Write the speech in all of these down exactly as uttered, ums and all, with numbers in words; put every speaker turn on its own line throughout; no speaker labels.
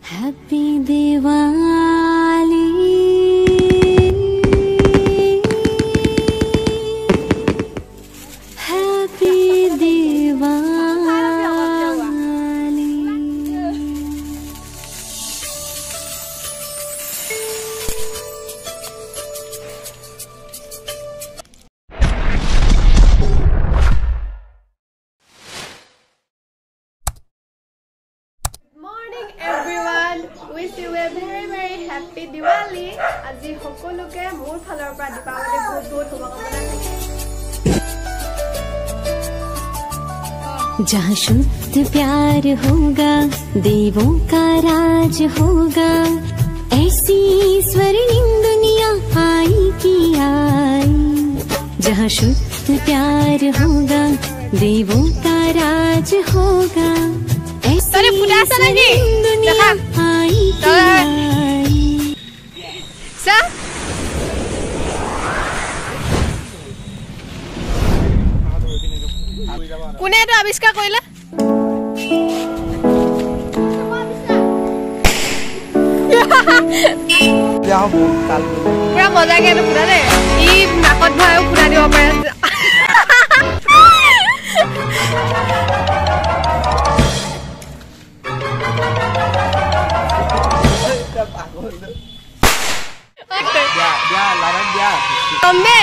Happy Diwali happy Diwali.
Morning everyone, wish you a very very happy Diwali. আজি সকলোকে মোৰ ফালৰ পৰা দীপাৱলী বহুত বহুত শুভকামনা।
जहाँ शुद्ध प्यार होगा देवों का राज होगा, ऐसी स्वर्णिम दुनिया आई की आई। जहाँ शुद्ध प्यार होगा देवों का राज होगा,
तरे पुरासा नाही देखा
आई की आई।
सा কোনে এটা আবিষ্কাৰ কৰিলে? পুৰা মজাকে এইটো পুৰা দেই, ই নাকত ভৰাইও পুৰা দিব পাৰে। Tombe.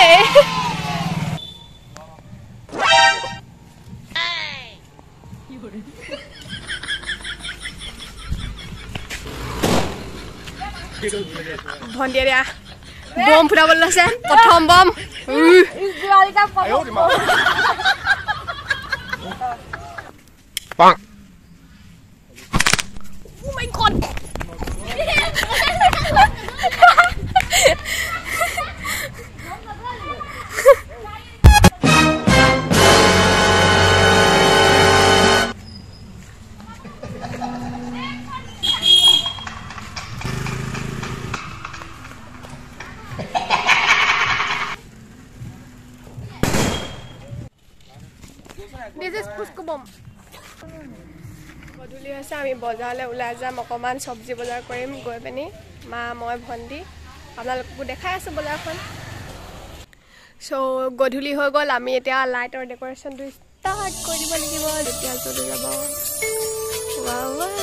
Bondia dia. Bom ফুটাবলৈ লৈছে প্ৰথম বম।
Bang.
Oh my god. This is pushko bomb. গধূলি হৈছে, আমি বজাৰলৈ ওলাই যাম, অকণমান চব্জি বজাৰ কৰিম গৈ পিনি, মা মই ভণ্টি আপোনালোককো দেখাই আছোঁ বজাৰখন। চ' গধূলি হৈ গ'ল, আমি এতিয়া লাইটৰ ডেক'ৰেশ্যনটো ষ্টাৰ্ট কৰি দিব লাগিব, যেতিয়া জ্বলি যাব। Wow wow.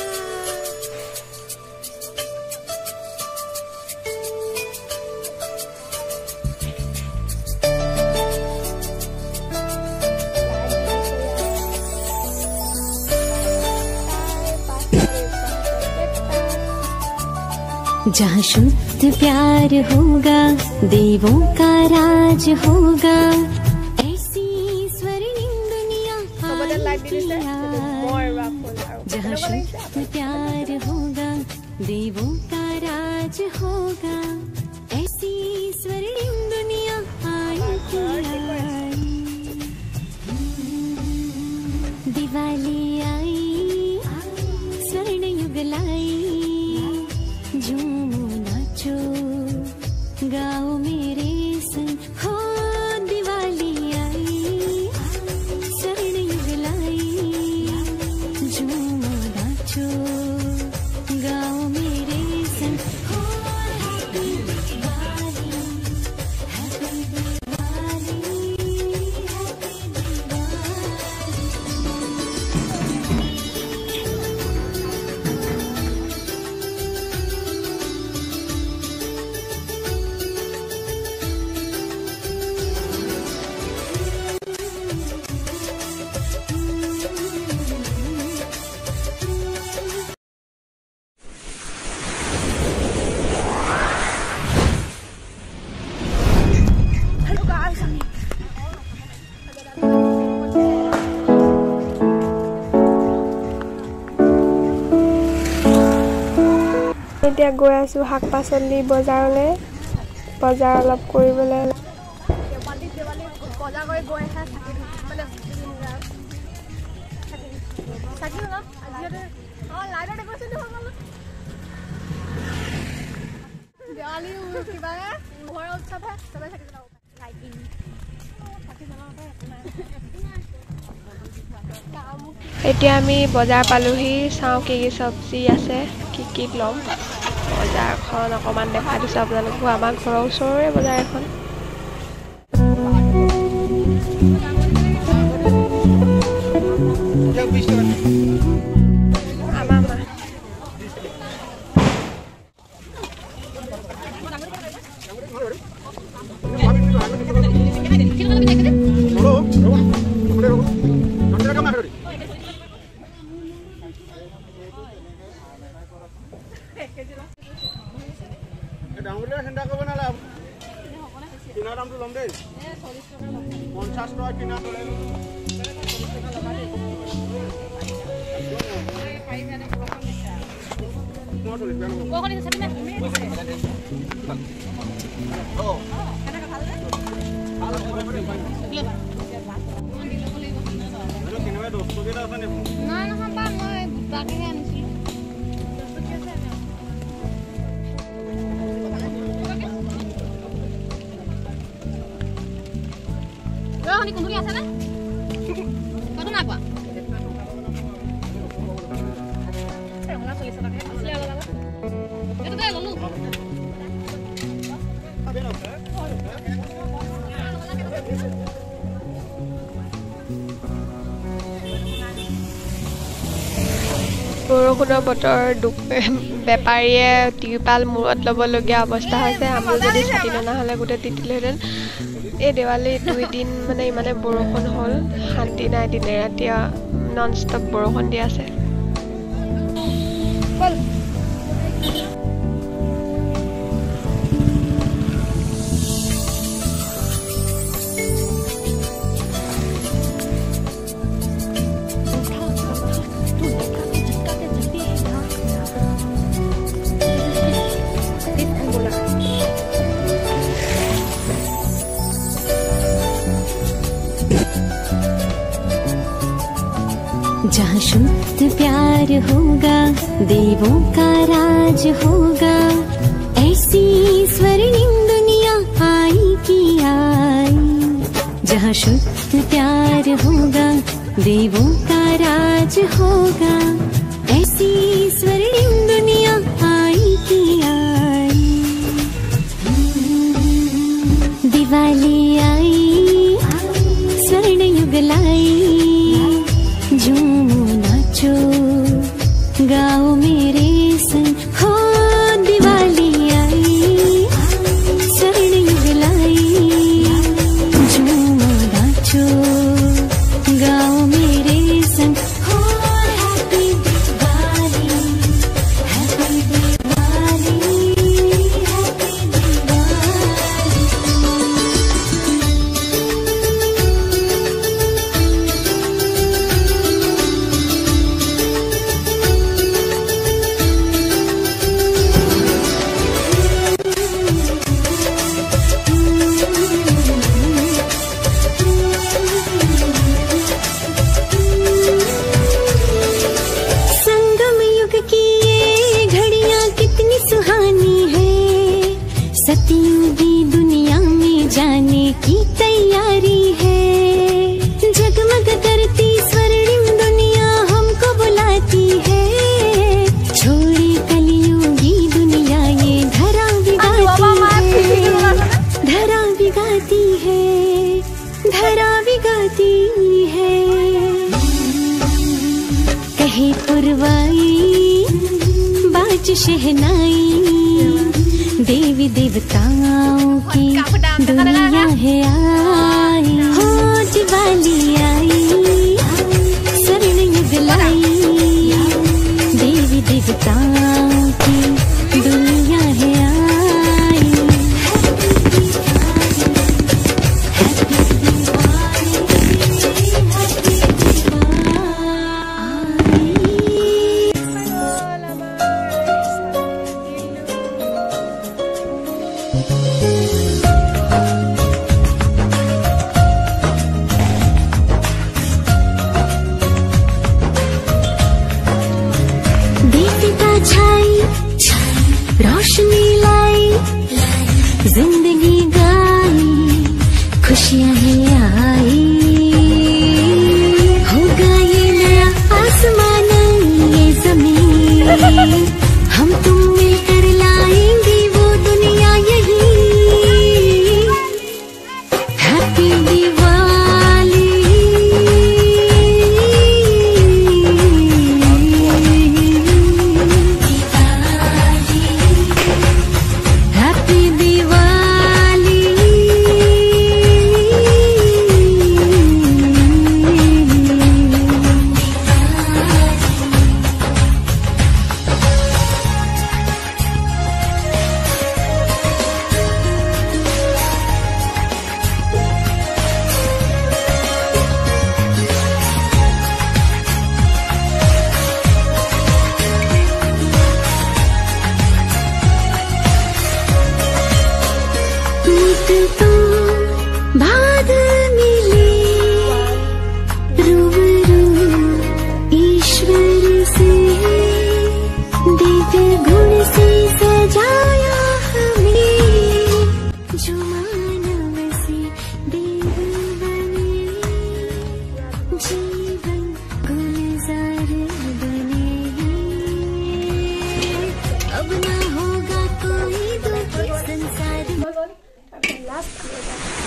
जहाँ शुद्ध प्यार होगा देवों का राज होगा, ऐसी स्वर्णिम दुनिया आई की आई। जहाँ शुद्ध प्यार होगा देवों का राज होगा, ऐसी स्वर्णिम दुनिया आई की आई। दिवाली आई स्वर्ण युग लाई, झूमो नाचो गाओ मेरे संग, हो दिवाली आई स्वर्ण युग लाई। झूमो नाचो गाओ मेरे संग, हो happy Diwali happy Diwali happy
এতিয়া গৈ আছোঁ শাক পাচলি বজাৰলৈ, বজাৰ অলপ কৰিবলৈ। বজাৰ কৰি গৈ আছা মানে চাকি অলপ অঁ লাইটৰ ডেক'ৰেশ্যন হৈ গ'ল। দেৱালী কিবা পোহৰৰ উৎসৱহে, চবে চাকি জ্বলাব লাইটিং চাকি জ্বলাব পাৰে। এতিয়া আমি বজাৰ পালোহি চাওঁ কি কি চব্জি আছে কি কি ল'ম বজাৰখন অকণমান দেখাই দিছোঁ আপোনালোকক আমাৰ ঘৰৰ ওচৰৰে বজাৰ এখন আমাৰ মা
Ini kumpulnya sana? Kau tuh apa? Saya nggak tulis anaknya. Asli ala ala. Itu deh lalu.
বৰষুণৰ বতৰ বেপাৰীয়ে টিৰপাল মূৰত ল'বলগীয়া অৱস্থা হৈছে আমি যদি ছাতি ননা হ'লে গোটেই তিতিলেহেঁতেন এই দেৱালী দুই দিন মানে ইমানে বৰষুণ হ'ল শান্তি নাই দিনে ৰাতিয়ে নন ষ্টপ বৰষুণ দি আছে
जहाँ शुद्ध प्यार होगा देवों का राज होगा ऐसी स्वर्णिम दुनिया आई की आई जहाँ शुद्ध प्यार होगा देवों का राज होगा ऐसी स्वर्णिम दुनिया आई की आई दिवाली आई स्वर्ण युग लाई झूमो नाचो गाओ मेरे संग हो दिवाली आई स्वर्ण युग लाई झूमो नाचो गाओ मेरे संग हो happy Diwali happy Diwali happy सतियों की दुनिया में जाने की तैयारी है जगमग करती स्वर्णिम दुनिया हमको बुलाती है छोड़ी कलियुगी दुनिया ये धरा बिगाती है धरा बिगाती है धरा बिगाती है कहे पुरवाई बाज शहनाई देवी देवताओं की दुनिया है आई हो दिवाली आई स्वर्ण युग लाई देवी देवताओं की दुनिया है आई रोशनी लाई जिंदगी गाई खुशियाँ ही आई होगा ये नया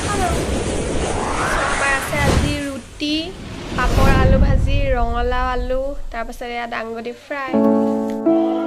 আমাৰ আছে আজি ৰুটি পাপৰ আলু ভাজি ৰঙালাও আলু তাৰপাছত এয়া দাংবডি ফ্ৰাই